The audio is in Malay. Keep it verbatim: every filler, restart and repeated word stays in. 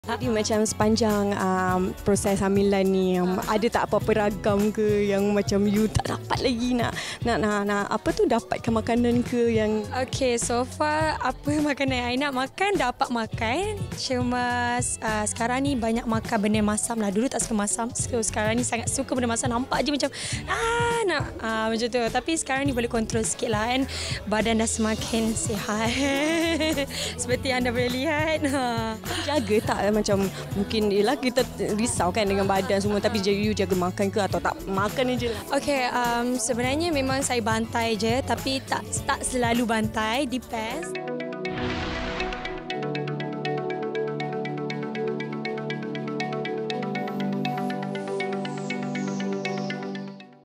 Jadi macam sepanjang um, proses hamilan ni um, ada tak apa-apa ragam ke yang macam you tak dapat lagi nak nak nak, nak apa tu dapatkan makanan ke yang Okay, so far apa makanan yang I nak makan dapat makan. Cuma uh, sekarang ni banyak makan benda masam lah. Dulu tak suka masam. So, sekarang ni sangat suka benda masam. Nampak je macam ah nak uh, macam tu. Tapi sekarang ni boleh kontrol sikit lah kan. Badan dah semakin sihat. Seperti anda boleh lihat. Ha. jaga tak macam mungkin ialah kita risau kan dengan badan semua tapi you jaga makan ke atau tak makan je lah. Okay, um, sebenarnya memang saya bantai je tapi tak tak selalu bantai. Depends.